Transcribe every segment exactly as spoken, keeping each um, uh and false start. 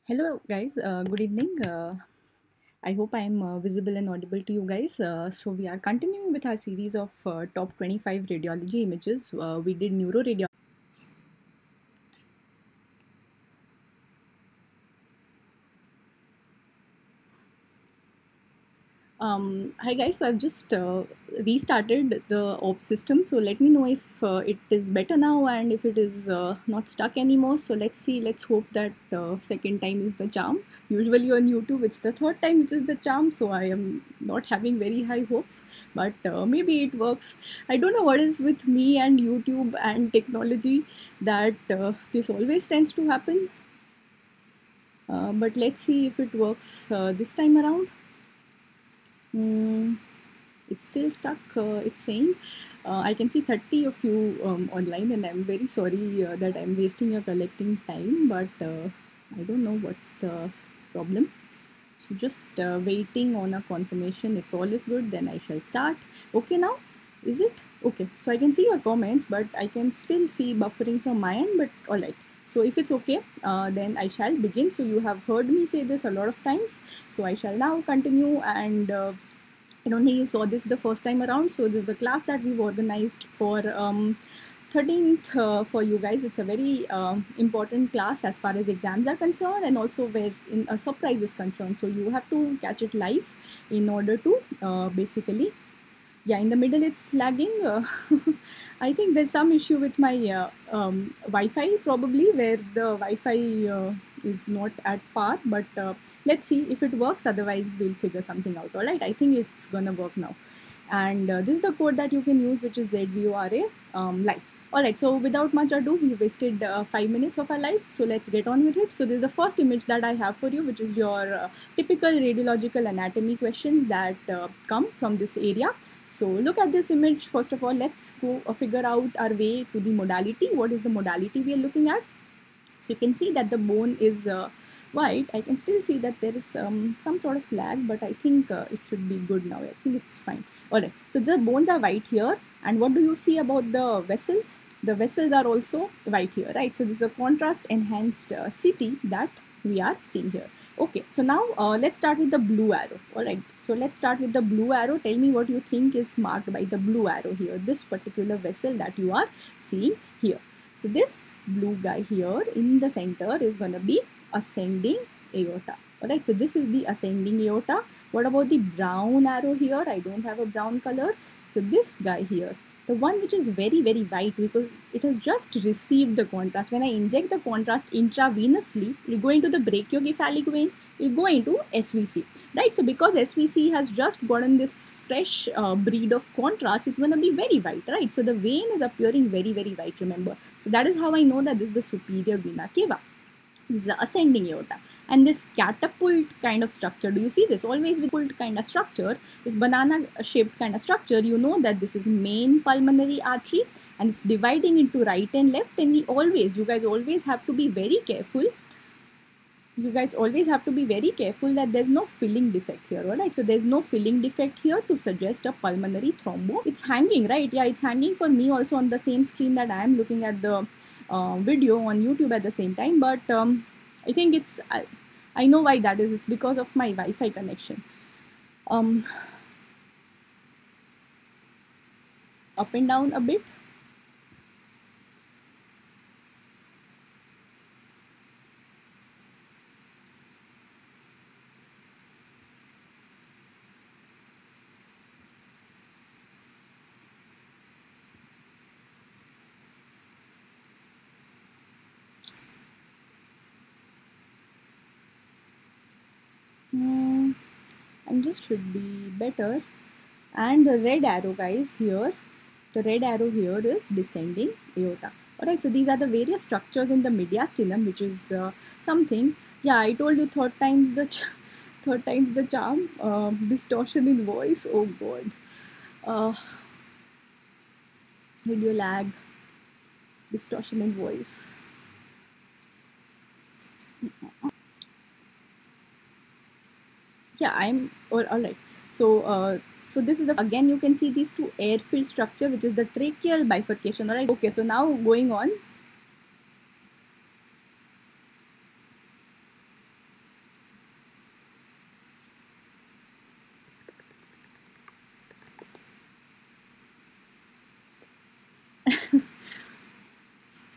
Hello, guys. Uh, good evening. Uh, I hope I am uh, visible and audible to you guys. Uh, so, we are continuing with our series of uh, top twenty-five radiology images. Uh, we did neuroradiology. Um, hi guys, so I've just uh, restarted the op system. So let me know if uh, it is better now and if it is uh, not stuck anymore. So let's see, let's hope that uh, second time is the charm. Usually on YouTube it's the third time which is the charm, so I am not having very high hopes, but uh, maybe it works. I don't know what is with me and YouTube and technology that uh, this always tends to happen. Uh, but let's see if it works uh, this time around. Hmm. It's still stuck. Uh, it's saying uh, I can see thirty of you um, online, and I'm very sorry uh, that I'm wasting your collecting time, but uh, I don't know what's the problem. So just uh, waiting on a confirmation. If all is good, then I shall start. Okay, now is it okay? So I can see your comments, but I can still see buffering from my end. But all right. So if it's okay, uh, then I shall begin. So you have heard me say this a lot of times. So I shall now continue and. Uh, I don't think you saw this the first time around. So this is the class that we've organized for um, thirteenth uh, for you guys. It's a very uh, important class as far as exams are concerned, and also where in a surprise is concerned. So you have to catch it live in order to uh, basically, yeah, in the middle it's lagging. Uh, I think there's some issue with my uh, um, Wi-Fi probably, where the Wi-Fi uh, is not at par, but uh, let's see if it works. Otherwise we'll figure something out. All right, I think it's gonna work now. And uh, this is the code that you can use, which is Z V O R A um, live. All right, so without much ado, we wasted uh, five minutes of our lives, so let's get on with it. So this is the first image that I have for you, which is your uh, typical radiological anatomy questions that uh, come from this area. So look at this image. First of all, let's go uh, figure out our way to the modality. What is the modality we are looking at? So you can see that the bone is uh, white. I can still see that there is um, some sort of lag, but I think uh, it should be good now. I think it's fine. All right, so the bones are white here. And what do you see about the vessel? The vessels are also white here, right? So this is a contrast enhanced uh, C T that we are seeing here. Okay, so now uh, let's start with the blue arrow. All right, so let's start with the blue arrow. Tell me what you think is marked by the blue arrow here, this particular vessel that you are seeing here. So this blue guy here in the center is going to be ascending aorta. Alright, so this is the ascending aorta. What about the brown arrow here? I don't have a brown color. So this guy here, the one which is very very white, because it has just received the contrast. When I inject the contrast intravenously, it will go into the brachiocephalic vein, it will go into S V C. Right, so because S V C has just gotten this fresh uh, breed of contrast, it's going to be very white, right? So the vein is appearing very very white, remember. So that is how I know that this is the superior vena cava. This is the ascending aorta. And this catapult kind of structure, do you see this? Always with pult kind of structure, this banana shaped kind of structure, you know that this is main pulmonary artery and it's dividing into right and left. And we always, you guys always have to be very careful you guys always have to be very careful that there's no filling defect here. All right, so there's no filling defect here to suggest a pulmonary thrombo. It's hanging, right? Yeah, it's hanging for me also on the same screen that I am looking at the uh, video on YouTube at the same time, but um, I think it's I, I know why that is. It's because of my Wi-Fi connection. Um, up and down a bit. Hmm, and just should be better. And the red arrow, guys, here, the red arrow here is descending aorta. Alright, so these are the various structures in the mediastinum, which is uh, something. Yeah, I told you third times the third times the charm. Uh, distortion in voice. Oh God. Uh, video lag. Distortion in voice. Yeah, I'm all, all right. So, uh, so this is the again you can see these two air-filled structure, which is the tracheal bifurcation. All right. Okay. So now going on.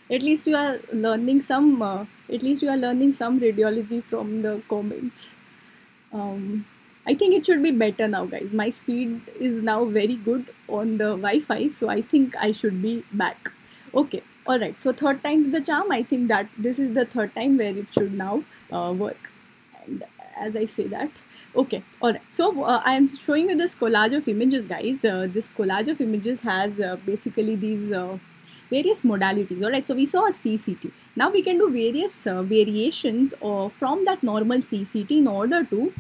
At least you are learning some. Uh, at least you are learning some radiology from the comments. Um, I think it should be better now, guys. My speed is now very good on the Wi-Fi, so I think I should be back. Okay, all right. So third time's the charm. I think that this is the third time where it should now uh, work. And as I say that, okay, all right. So uh, I am showing you this collage of images, guys. Uh, this collage of images has uh, basically these uh, various modalities. All right. So we saw a C C T. Now we can do various uh, variations uh, from that normal C C T in order to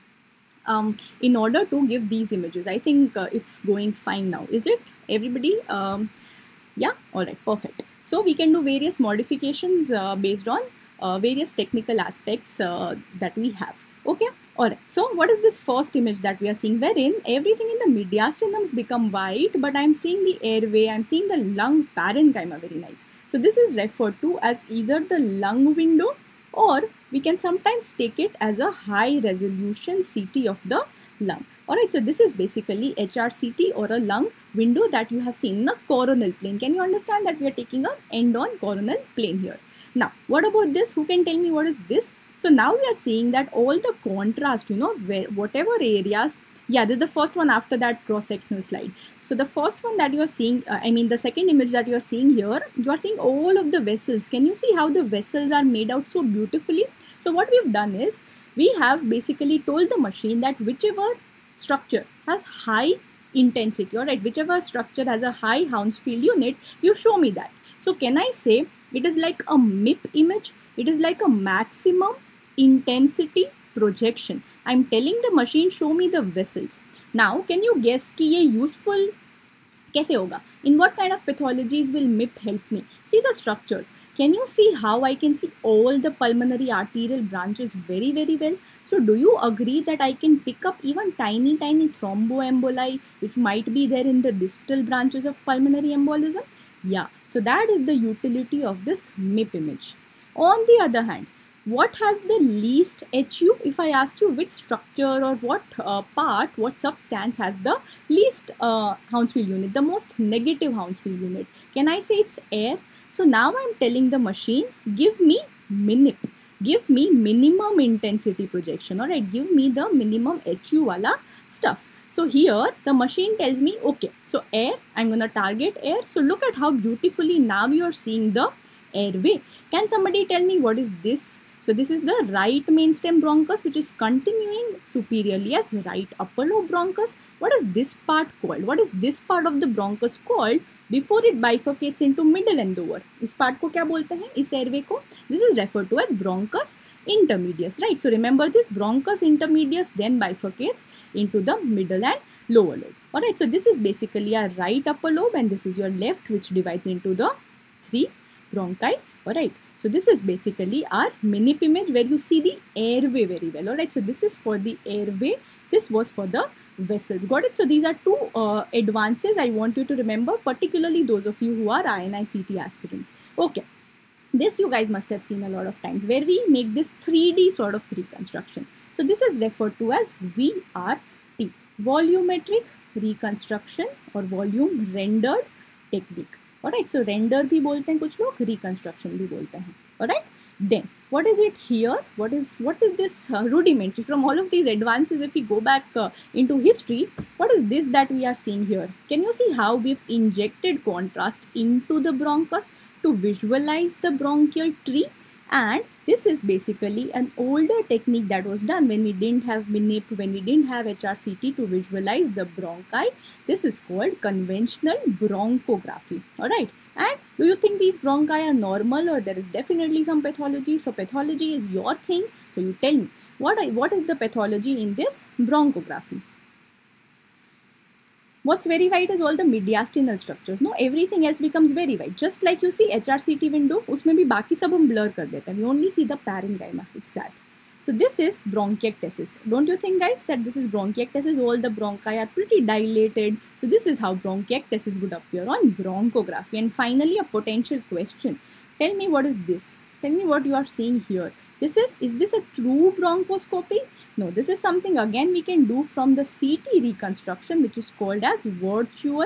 um, in order to give these images. I think uh, it's going fine now. Is it, everybody? Um, yeah, all right, perfect. So we can do various modifications uh, based on uh, various technical aspects uh, that we have. Okay, all right. So what is this first image that we are seeing, wherein everything in the mediastinums become white, but I'm seeing the airway, I'm seeing the lung parenchyma, very nice. So this is referred to as either the lung window, or we can sometimes take it as a high resolution C T of the lung. Alright, so this is basically H R C T or a lung window that you have seen in the coronal plane. Can you understand that we are taking a end on coronal plane here? Now, what about this? Who can tell me what is this? So now we are seeing that all the contrast, you know, where whatever areas, yeah, this is the first one after that cross-sectional slide. So the first one that you are seeing, uh, I mean the second image that you are seeing here, you are seeing all of the vessels. Can you see how the vessels are made out so beautifully? So what we've done is, we have basically told the machine that whichever structure has high intensity, all right, whichever structure has a high Hounsfield unit, you show me that. So can I say it is like a M I P image? It is like a maximum intensity projection. I'm telling the machine, show me the vessels. Now, can you guess कि ये useful कैसे होगा? In what kind of pathologies will M I P help me? See the structures. Can you see how I can see all the pulmonary arterial branches very, very well? So do you agree that I can pick up even tiny, tiny thromboemboli which might be there in the distal branches of pulmonary embolism? Yeah. So that is the utility of this M I P image. On the other hand, what has the least H U? If I ask you which structure or what uh, part, what substance has the least uh, Hounsfield unit, the most negative Hounsfield unit, can I say it's air? So now I'm telling the machine, give me M I P, give me minimum intensity projection, alright, give me the minimum H U wala stuff. So here the machine tells me, okay, so air, I'm gonna target air. So look at how beautifully now you're seeing the airway. Can somebody tell me what is this? So this is the right mainstem bronchus, which is continuing superiorly as right upper lobe bronchus. What is this part called? What is this part of the bronchus called before it bifurcates into middle and lower? इस part को क्या बोलते हैं? इस airway को? This is referred to as bronchus intermedius, right? So remember this, bronchus intermedius then bifurcates into the middle and lower lobe. Alright, so this is basically our right upper lobe and this is your left, which divides into the three bronchi. Alright. So this is basically our M I P image where you see the airway very well. Alright, so this is for the airway. This was for the vessels. Got it? So these are two uh, advances I want you to remember, particularly those of you who are I N I C T aspirants. Okay. This you guys must have seen a lot of times where we make this three D sort of reconstruction. So this is referred to as V R T, volumetric reconstruction or volume rendered technique. Alright, so render भी बोलते हैं कुछ लोग, reconstruction भी बोलते हैं. Alright, then what is it here? What is what is this uh, rudimentary? From all of these advances, if we go back uh, into history, what is this that we are seeing here? Can you see how we've injected contrast into the bronchus to visualize the bronchial tree? And this is basically an older technique that was done when we didn't have M I P, when we didn't have H R C T to visualize the bronchi. This is called conventional bronchography. Alright. And do you think these bronchi are normal or there is definitely some pathology? So pathology is your thing. So you tell me, what, I, what is the pathology in this bronchography? What's very white is all the mediastinal structures. No, everything else becomes very white. Just like you see H R C T window, उसमें भी बाकी सब हम blur कर देते हैं. We only see the parenchyma. It's that. So this is bronchiectasis. Don't you think, guys, that this is bronchiectasis? All the bronchi are pretty dilated. So this is how bronchiectasis would appear on bronchography. And finally, a potential question. Tell me what is this? Tell me what you are seeing here. This is, is this a true bronchoscopy? No, this is something again we can do from the C T reconstruction, which is called as virtual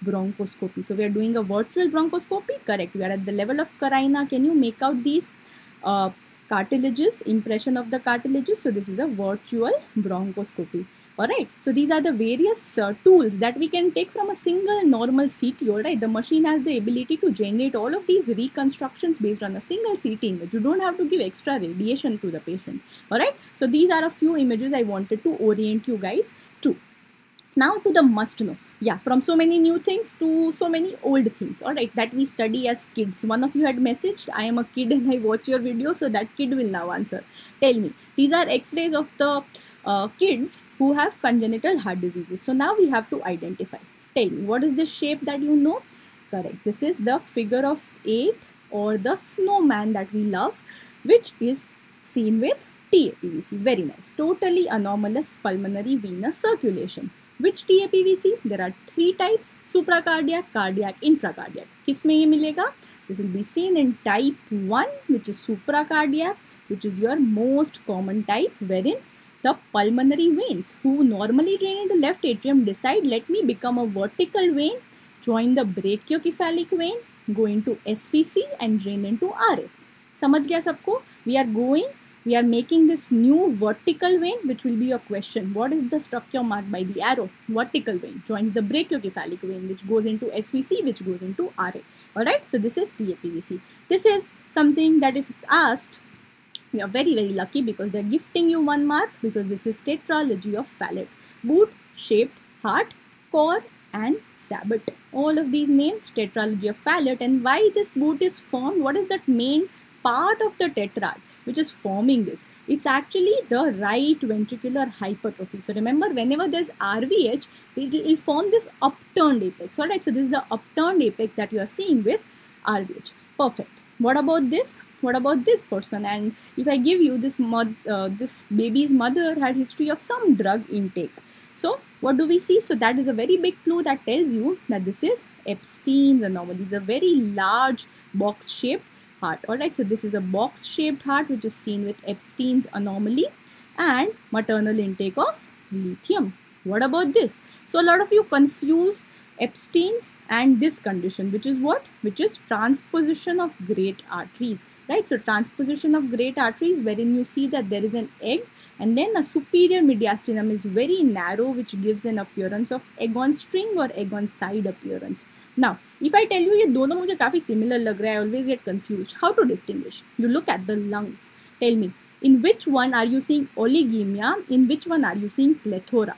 bronchoscopy. So we are doing a virtual bronchoscopy. Correct. We are at the level of carina. Can you make out these uh, cartilages, impression of the cartilages? So this is a virtual bronchoscopy. Alright, so these are the various uh, tools that we can take from a single normal C T. Alright, the machine has the ability to generate all of these reconstructions based on a single C T image. You don't have to give extra radiation to the patient. Alright, so these are a few images I wanted to orient you guys to. Now to the must know. Yeah, from so many new things to so many old things, alright, that we study as kids. One of you had messaged, I am a kid and I watch your video, so that kid will now answer. Tell me, these are x-rays of the uh, kids who have congenital heart diseases. So now we have to identify. Tell me, what is the shape that you know? Correct, this is the figure of eight or the snowman that we love, which is seen with T A P V C. Very nice. Totally anomalous pulmonary venous circulation. Which T A P V C? There are three types: supracardiac, cardiac, infracardiac. किसमें ये मिलेगा? This will be seen in type one, which is supracardiac, which is your most common type, wherein the pulmonary veins who normally drain into left atrium decide, let me become a vertical vein, join the brachiocephalic vein, go into S V C and drain into R A. समझ गया सबको? We are going We are making this new vertical vein, which will be your question. What is the structure marked by the arrow? Vertical vein joins the brachiocephalic vein, which goes into S V C, which goes into R A. Alright, so this is T A P V C. This is something that if it's asked, you are very, very lucky because they're gifting you one mark, because this is tetralogy of Fallot. Boot-shaped heart, core, and sabot. All of these names, tetralogy of Fallot. And why this boot is formed? What is that main part of the tetrad which is forming this? It's actually the right ventricular hypertrophy. So remember, whenever there's R V H, it will form this upturned apex. Alright, so this is the upturned apex that you are seeing with R V H. Perfect. What about this? What about this person? And if I give you this, mod, uh, this baby's mother had history of some drug intake. So what do we see? So that is a very big clue that tells you that this is Epstein's anomaly. It's a very large box-shaped heart. Alright, so this is a box-shaped heart which is seen with Epstein's anomaly and maternal intake of lithium. What about this? So a lot of you confuse Epstein's and this condition, which is what? Which is transposition of great arteries, right? So transposition of great arteries, wherein you see that there is an egg and then a superior mediastinum is very narrow, which gives an appearance of egg on string or egg on side appearance. Now, if I tell you ये दोनों मुझे काफी similar लग रहा है, I always get confused. How to distinguish? You look at the lungs. Tell me, in which one are you seeing oligemia? In which one are you seeing plethora?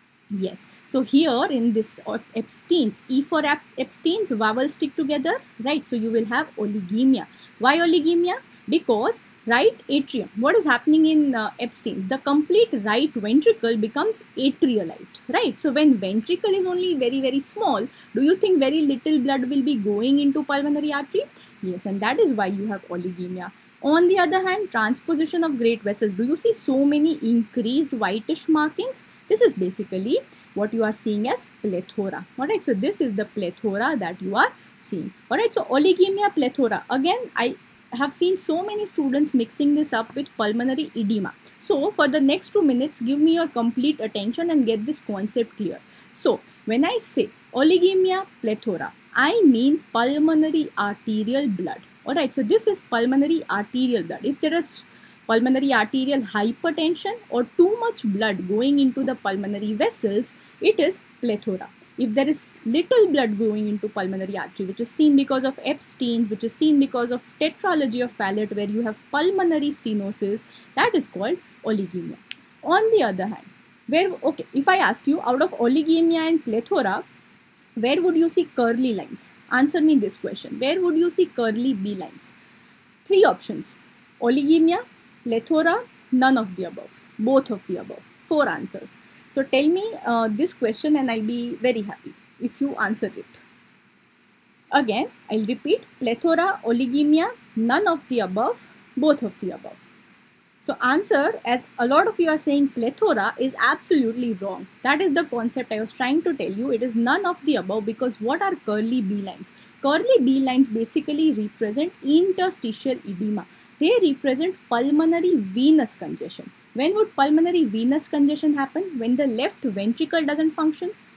Yes, so here in this Epstein's, E for Epstein's, vowels stick together, right? So you will have oligemia. Why oligemia? Because right atrium, what is happening in uh, Epstein's? The complete right ventricle becomes atrialized, right? So when ventricle is only very, very small, do you think very little blood will be going into pulmonary artery? Yes, and that is why you have oligemia. On the other hand, transposition of great vessels. Do you see so many increased whitish markings? This is basically what you are seeing as plethora. Alright, so this is the plethora that you are seeing. Alright, so oligemia, plethora. Again, I have seen so many students mixing this up with pulmonary edema. So for the next two minutes, give me your complete attention and get this concept clear. So when I say oligemia, plethora, I mean pulmonary arterial blood. Alright, so this is pulmonary arterial blood. If there is pulmonary arterial hypertension or too much blood going into the pulmonary vessels, it is plethora. If there is little blood going into pulmonary artery, which is seen because of Epstein's, which is seen because of tetralogy of Fallot, where you have pulmonary stenosis, that is called oligemia. On the other hand, where, okay, if I ask you, out of oligemia and plethora, where would you see curly lines? Answer me this question. Where would you see curly B lines? Three options. Oligemia, plethora, none of the above. Both of the above. Four answers. So tell me uh, this question and I'll be very happy if you answer it. Again, I'll repeat. Plethora, oligemia, none of the above, both of the above. So answer, as a lot of you are saying plethora, is absolutely wrong. That is the concept I was trying to tell you. It is none of the above, because what are curly B lines? Curly B lines basically represent interstitial edema. They represent pulmonary venous congestion. When would pulmonary venous congestion happen? When the left ventricle doesn't function,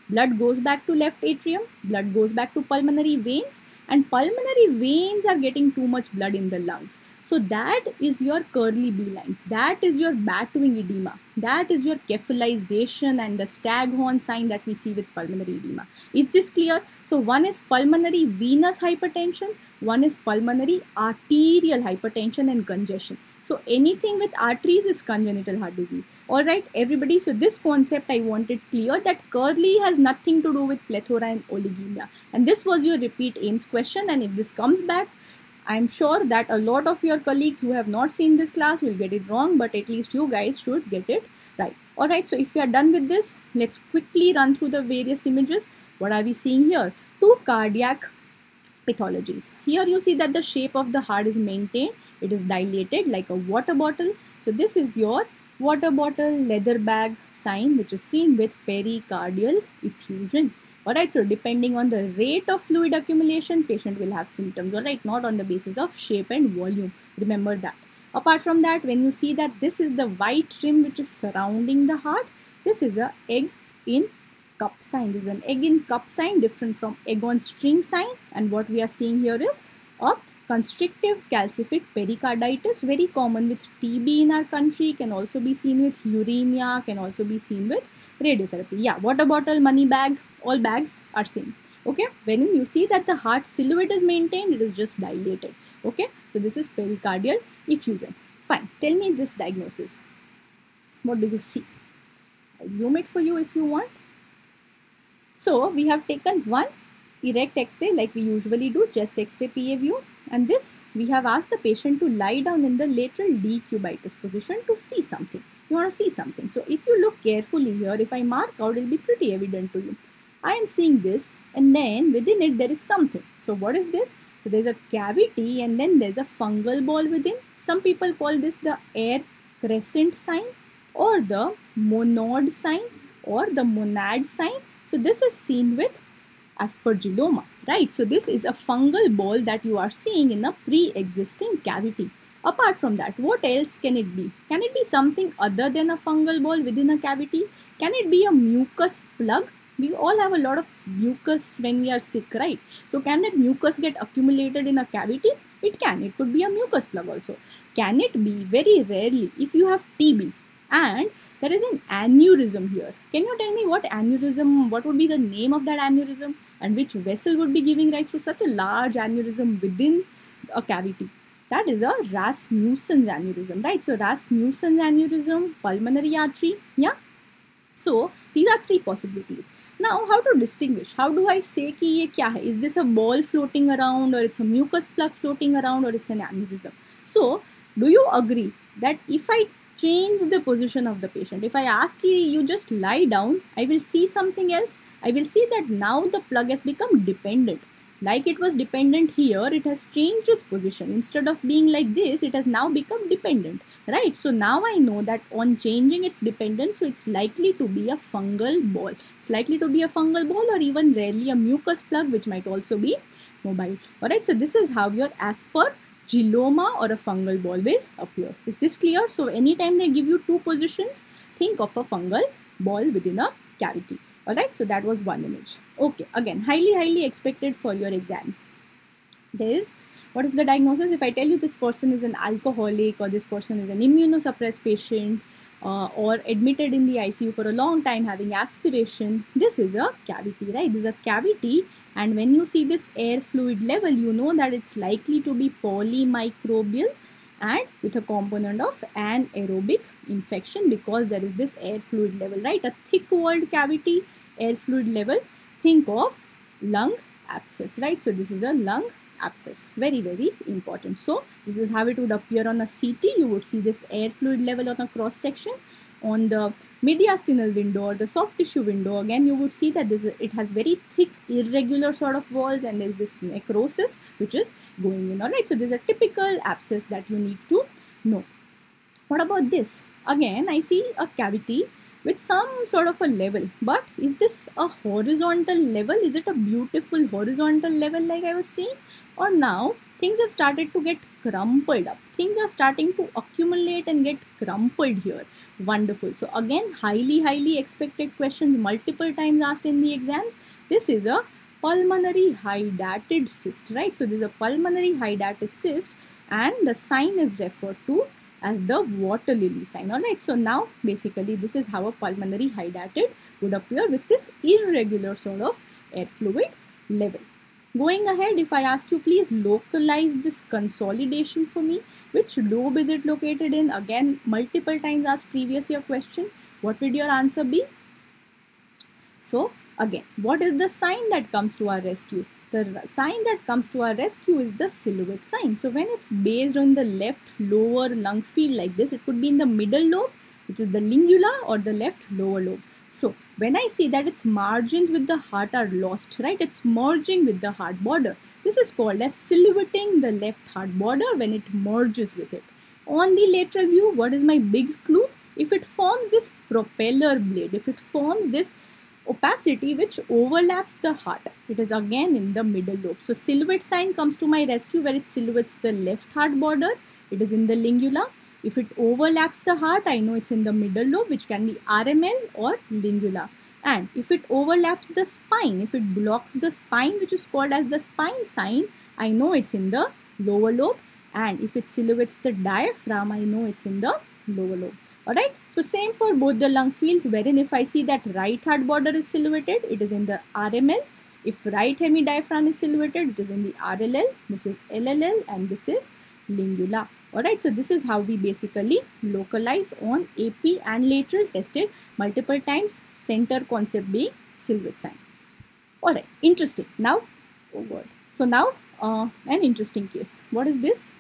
Blood goes back to left atrium, blood goes back to pulmonary veins, and pulmonary veins are getting too much blood in the lungs. So that is your curly B lines. That is your Batwing edema. That is your cephalization and the staghorn sign that we see with pulmonary edema. Is this clear? So one is pulmonary venous hypertension, one is pulmonary arterial hypertension and congestion. So anything with arteries is congenital heart disease. Alright, everybody. So this concept I wanted clear, that curly has nothing to do with plethora and oligemia. And this was your repeat A I M S question. And if this comes back, I'm sure that a lot of your colleagues who have not seen this class will get it wrong, but at least you guys should get it right. Alright, so if we are done with this, let's quickly run through the various images. What are we seeing here? Two cardiac pathologies. Here you see that the shape of the heart is maintained. It is dilated like a water bottle. So this is your water bottle leather bag sign, which is seen with pericardial effusion. Alright, so depending on the rate of fluid accumulation, patient will have symptoms, alright, not on the basis of shape and volume. Remember that. Apart from that, when you see that this is the white rim which is surrounding the heart, this is a egg in cup sign. This is an egg in cup sign, different from egg on string sign. And what we are seeing here is a constrictive calcific pericarditis, very common with T B in our country, can also be seen with uremia, can also be seen with radiotherapy. Yeah, water bottle, money bag, all bags are same. Okay, when you see that the heart silhouette is maintained, it is just dilated. Okay, so this is pericardial effusion. Fine, tell me this diagnosis. What do you see? I'll zoom it for you if you want. So we have taken one erect X-ray like we usually do, chest X-ray P A view, and this we have asked the patient to lie down in the lateral decubitus position to see something. You want to see something. So if you look carefully here, if I mark out, it will be pretty evident to you. I am seeing this, and then within it there is something. So what is this? So there is a cavity, and then there is a fungal ball within. Some people call this the air crescent sign, or the monod sign, or the monad sign. So this is seen with aspergilloma, right? So this is a fungal ball that you are seeing in a pre-existing cavity. Apart from that, what else can it be? Can it be something other than a fungal ball within a cavity? Can it be a mucus plug? We all have a lot of mucus when we are sick, right? So can that mucus get accumulated in a cavity? It can. It could be a mucus plug also. Can it be? Very rarely, if you have T B and there is an aneurysm here. Can you tell me what aneurysm, what would be the name of that aneurysm, and which vessel would be giving rise to such a large aneurysm within a cavity? That is a Rasmussen's aneurysm, right? So Rasmussen's aneurysm, pulmonary artery, yeah. So these are three possibilities. Now, how to distinguish? How do I say कि ये क्या है? Is this a ball floating around, or it's a mucus plug floating around, or it's an aneurysm? So, do you agree that if I change the position of the patient, if I ask you, you just lie down, I will see something else. I will see that now the plug has become dependent. Like it was dependent here, it has changed its position. Instead of being like this, it has now become dependent, right? So now I know that on changing its dependence, so it's likely to be a fungal ball. It's likely to be a fungal ball, or even rarely a mucus plug, which might also be mobile. Alright, so this is how your aspergilloma or a fungal ball will appear. Is this clear? So anytime they give you two positions, think of a fungal ball within a cavity. Alright, so that was one image. Okay, again, highly, highly expected for your exams. There is, what is the diagnosis? If I tell you this person is an alcoholic, or this person is an immunosuppressed patient, uh, or admitted in the I C U for a long time having aspiration, this is a cavity, right? This is a cavity, and when you see this air fluid level, you know that it's likely to be polymicrobial and with a component of anaerobic infection, because there is this air fluid level, right? A thick walled cavity, air fluid level, think of lung abscess, right? So this is a lung abscess, very, very important. So this is how it would appear on a C T. You would see this air fluid level on a cross section. On the mediastinal window or the soft tissue window, again you would see that this it has very thick irregular sort of walls, and there is this necrosis which is going in. Alright, so this is a typical abscess that you need to know. What about this? Again I see a cavity with some sort of a level, but is this a horizontal level? Is it a beautiful horizontal level like I was saying, or now things have started to get crumpled up. Things are starting to accumulate and get crumpled here. Wonderful. So again, highly, highly expected questions, multiple times asked in the exams. This is a pulmonary hydatid cyst, right? So this is a pulmonary hydatid cyst, and the sign is referred to as the water lily sign. All right, so now basically this is how a pulmonary hydatid would appear with this irregular sort of air fluid level. Going ahead, if I ask you, please localize this consolidation for me. Which lobe is it located in? Again, multiple times asked previous year question. What would your answer be? So again, what is the sign that comes to our rescue? The sign that comes to our rescue is the silhouette sign. So when it's based on the left lower lung field like this, it could be in the middle lobe, which is the lingula, or the left lower lobe. So when I see that its margins with the heart are lost, right, it's merging with the heart border. This is called as silhouetting the left heart border when it merges with it. On the lateral view, what is my big clue? If it forms this propeller blade, if it forms this opacity which overlaps the heart, it is again in the middle lobe. So silhouette sign comes to my rescue where it silhouettes the left heart border. It is in the lingula. If it overlaps the heart, I know it's in the middle lobe, which can be R M L or lingula. And if it overlaps the spine, if it blocks the spine, which is called as the spine sign, I know it's in the lower lobe. And if it silhouettes the diaphragm, I know it's in the lower lobe. Alright, so same for both the lung fields, wherein if I see that right heart border is silhouetted, it is in the R M L. If right hemidiaphragm is silhouetted, it is in the R L L. This is L L L, and this is lingula. Alright, so this is how we basically localize on A P and lateral, tested multiple times, center concept being silhouette sign. Alright, interesting. Now, oh God. So now, uh, an interesting case. What is this?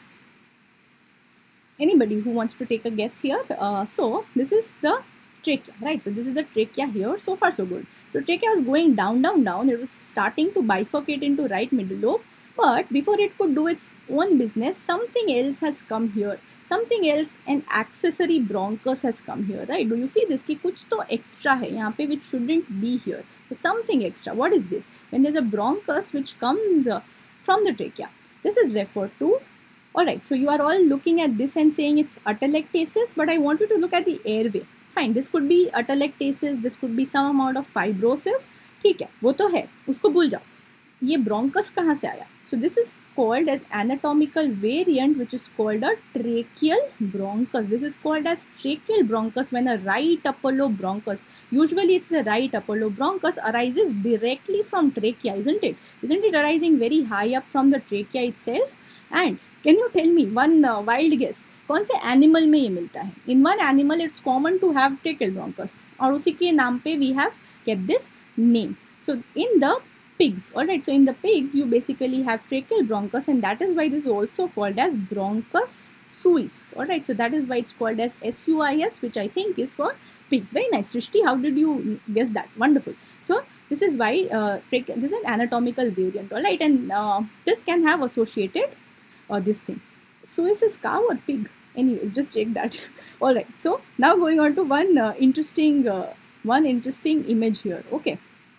Anybody who wants to take a guess here? Uh, so this is the trachea, right? So this is the trachea here. So far so good. So trachea was going down, down, down. It was starting to bifurcate into right middle lobe. But before it could do its own business, something else has come here. Something else, an accessory bronchus has come here, right? Do you see this? Ki kuch to extra hai yahan pe which shouldn't be here. There's something extra. What is this? When there's a bronchus which comes uh, from the trachea, this is referred to. Alright, so you are all looking at this and saying it's atelectasis, but I want you to look at the airway. Fine, this could be atelectasis, this could be some amount of fibrosis. ठीक है, वो तो है, उसको भूल जाओ. ये bronchus कहाँ से आया? So this is called an anatomical variant which is called a tracheal bronchus. This is called as tracheal bronchus when a right upper lobe bronchus, usually it's the right upper lobe bronchus, arises directly from trachea, isn't it? Isn't it arising very high up from the trachea itself? And can you tell me one uh, wild guess? कौन से animal में ये मिलता है? In one animal it's common to have tracheal bronchus और उसी के नाम पे we have kept this name. So in the pigs, alright, so in the pigs you basically have tracheal bronchus, and that is why this is also called as bronchus suis. Alright, so that is why it's called as S U I S, which I think is for pigs. Very nice, Srishti. How did you guess that? Wonderful. So this is why uh, this is an anatomical variant, alright, and uh, this can have associated uh, this thing. Suis is cow or pig? Anyways, just check that. Alright, so now going on to one uh, interesting uh, one interesting image here. Okay.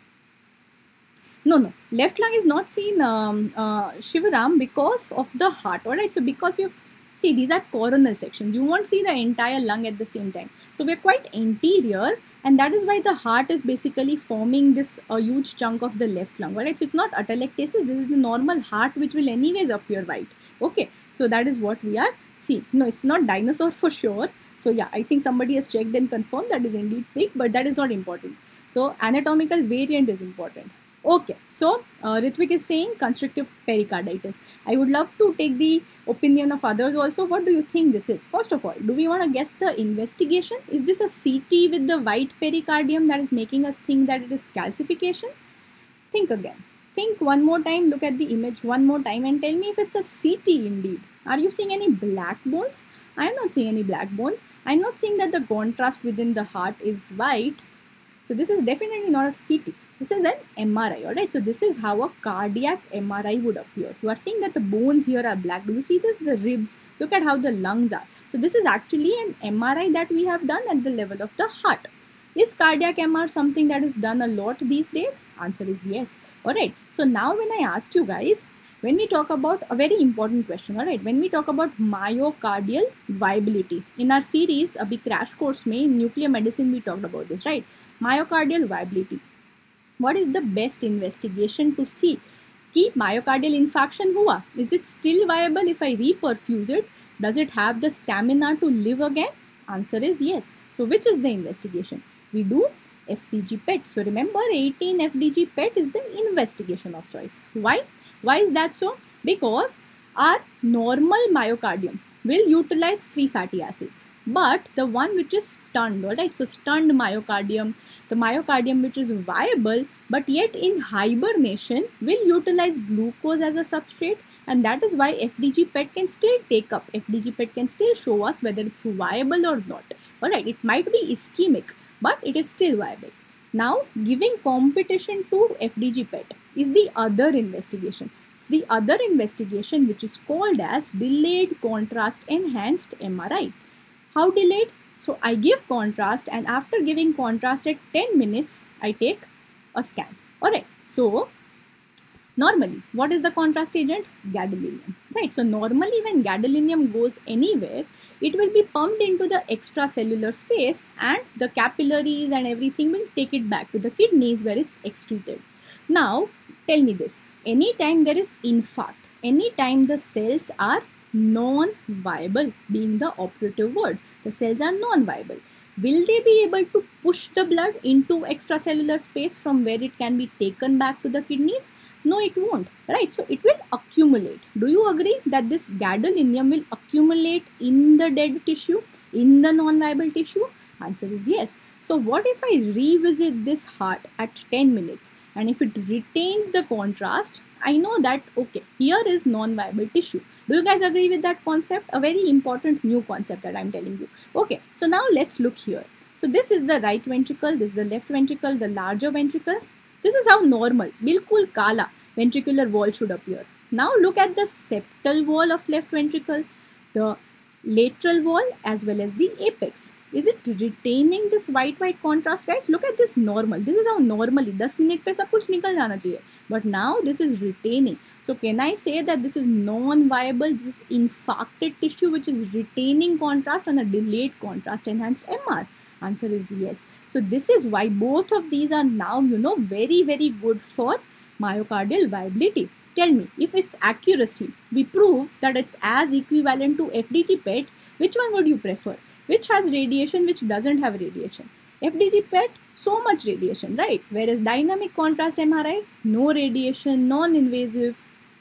No, no, left lung is not seen, um, uh, Shivaram, because of the heart, alright? So because we have, see, these are coronal sections. You won't see the entire lung at the same time. So we're quite anterior, and that is why the heart is basically forming this a uh, huge chunk of the left lung, alright? So it's not atelectasis, this is the normal heart which will anyways appear right. Okay, so that is what we are seeing. No, it's not dinosaur for sure. So yeah, I think somebody has checked and confirmed that is indeed pig, but that is not important. So anatomical variant is important. Okay, so uh, Ritvik is saying constrictive pericarditis. I would love to take the opinion of others also. What do you think this is? First of all, do we want to guess the investigation? Is this a C T with the white pericardium that is making us think that it is calcification? Think again. Think one more time, look at the image one more time and tell me if it's a C T indeed. Are you seeing any black bones? I am not seeing any black bones. I am not seeing that the contrast within the heart is white. So this is definitely not a C T. This is an M R I, alright? So this is how a cardiac M R I would appear. You are seeing that the bones here are black. Do you see this? The ribs. Look at how the lungs are. So this is actually an M R I that we have done at the level of the heart. Is cardiac M R something that is done a lot these days? Answer is yes. Alright. So now when I ask you guys, when we talk about a very important question, all right, when we talk about myocardial viability, in our series, a big crash course में in nuclear medicine, we talked about this, right? Myocardial viability. What is the best investigation to see कि myocardial infarction हुआ? Is it still viable if I reperfuse it? Does it have the stamina to live again? Answer is yes. So which is the investigation? We do F D G P E T. So remember, eighteen F D G P E T is the investigation of choice. Why? Why is that so? Because our normal myocardium will utilize free fatty acids, but the one which is stunned, alright, so stunned myocardium, the myocardium which is viable but yet in hibernation, will utilize glucose as a substrate, and that is why F D G P E T can still take up, F D G P E T can still show us whether it's viable or not. Alright, it might be ischemic, but it is still viable. Now, giving competition to F D G P E T is the other investigation. It's the other investigation which is called as delayed contrast enhanced M R I. How delayed? So I give contrast, and after giving contrast at ten minutes, I take a scan. Alright, so normally, what is the contrast agent? Gadolinium, right? So normally when gadolinium goes anywhere, it will be pumped into the extracellular space, and the capillaries and everything will take it back to the kidneys where it's excreted. Now, tell me this, anytime there is infarct, anytime the cells are non-viable, being the operative word, the cells are non-viable, will they be able to push the blood into extracellular space from where it can be taken back to the kidneys? No, it won't, right? So it will accumulate. Do you agree that this gadolinium will accumulate in the dead tissue, in the non-viable tissue? Answer is yes. So what if I revisit this heart at ten minutes, and if it retains the contrast, I know that, okay, here is non-viable tissue. Do you guys agree with that concept? A very important new concept that I'm telling you. Okay, so now let's look here. So this is the right ventricle, this is the left ventricle, the larger ventricle. This is how normal, bilkul kala ventricular wall should appear. Now look at the septal wall of left ventricle, the lateral wall as well as the apex. Is it retaining this white white contrast, guys? Look at this normal. This is how normally ten minute पे सब कुछ निकल जाना चाहिए. But now this is retaining. So can I say that this is non-viable? This is infarcted tissue which is retaining contrast on a delayed contrast enhanced M R. Answer is yes. So this is why both of these are now, you know, very very good for myocardial viability. Tell me, if its accuracy, we prove that it's as equivalent to F D G P E T, which one would you prefer? Which has radiation, which doesn't have radiation? F D G P E T, so much radiation, right? Whereas dynamic contrast M R I, no radiation, non-invasive.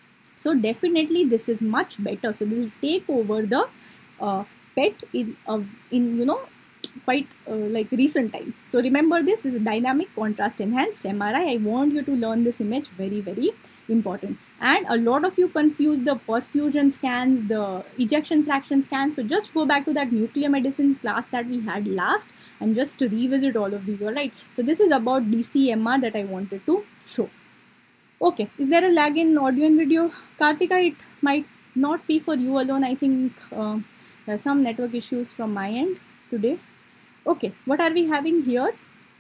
So definitely this is much better. So this will take over the uh, P E T in, uh, in you know, quite uh, like recent times. So remember this, this is dynamic contrast enhanced M R I. I want you to learn this image, very, very important. And a lot of you confuse the perfusion scans, the ejection fraction scans. So just go back to that nuclear medicine class that we had last and just revisit all of these, alright? So this is about D C M R that I wanted to show. Okay, is there a lag in audio and video? Kartika, it might not be for you alone. I think uh, there are some network issues from my end today. Okay, what are we having here?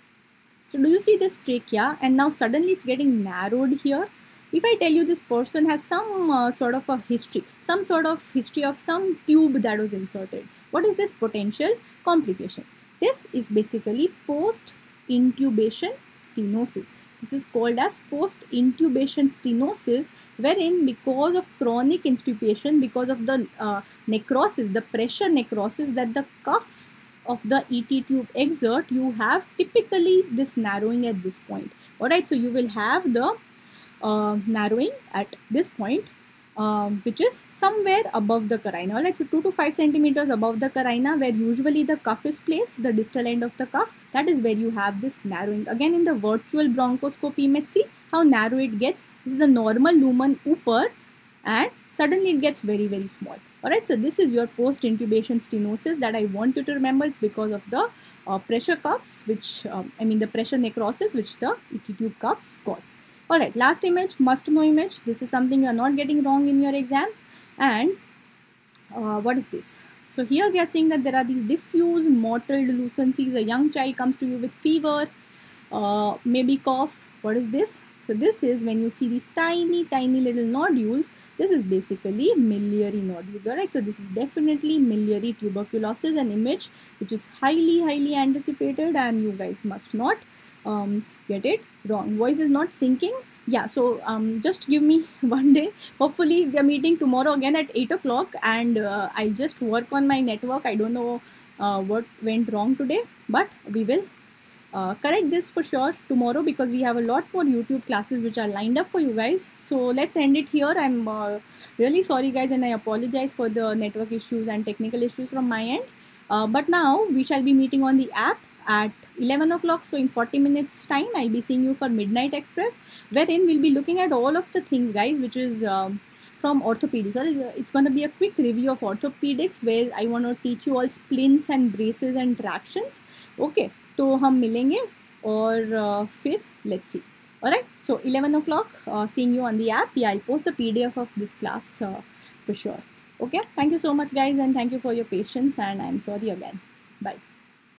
So do you see this trachea, and now suddenly it's getting narrowed here? If I tell you this person has some uh, sort of a history, some sort of history of some tube that was inserted, what is this potential complication? This is basically post-intubation stenosis. This is called as post-intubation stenosis, wherein because of chronic intubation, because of the uh, necrosis, the pressure necrosis that the cuffs of the E T tube exert, you have typically this narrowing at this point. Alright, so you will have the Uh, narrowing at this point, um, which is somewhere above the carina. Alright, so two to five centimeters above the carina, where usually the cuff is placed, the distal end of the cuff, that is where you have this narrowing. Again, in the virtual bronchoscopy image, see how narrow it gets. This is the normal lumen upper, and suddenly it gets very, very small. Alright, so this is your post-intubation stenosis that I want you to remember. It's because of the uh, pressure cuffs, which, um, I mean the pressure necrosis, which the E T tube cuffs cause. Alright, last image, must know image. This is something you are not getting wrong in your exam. And uh, what is this? So here we are seeing that there are these diffuse mottled lucencies. A young child comes to you with fever, uh, maybe cough. What is this? So this is when you see these tiny, tiny little nodules, this is basically miliary nodules, alright? So this is definitely miliary tuberculosis, an image which is highly, highly anticipated, and you guys must not um, get it wrong. Voice is not sinking. Yeah, so um, just give me one day. Hopefully we are meeting tomorrow again at eight o'clock, and uh, I'll just work on my network. I don't know uh, what went wrong today, but we will uh, correct this for sure tomorrow, because we have a lot more YouTube classes which are lined up for you guys. So let's end it here. I'm uh, really sorry guys, and I apologize for the network issues and technical issues from my end. Uh, but now we shall be meeting on the app at eleven o'clock. So in forty minutes time, I'll be seeing you for Midnight Express, wherein we'll be looking at all of the things guys, which is um, from orthopedics. It's going to be a quick review of orthopedics, where I want to teach you all splints and braces and tractions. Okay, तो हम मिलेंगे और uh, फिर let's see. Alright, so eleven o'clock, uh, seeing you on the app. Yeah, I'll post the P D F of this class uh, for sure. Okay, thank you so much guys, and thank you for your patience, and I'm sorry again. Bye.